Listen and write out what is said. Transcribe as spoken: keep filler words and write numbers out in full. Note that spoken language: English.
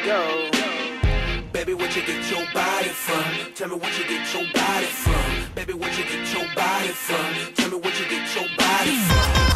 go. Baby, where'd you get your body from? Tell me where'd you get your body from? Baby, where'd you get your body from? Tell me where'd you get your body from?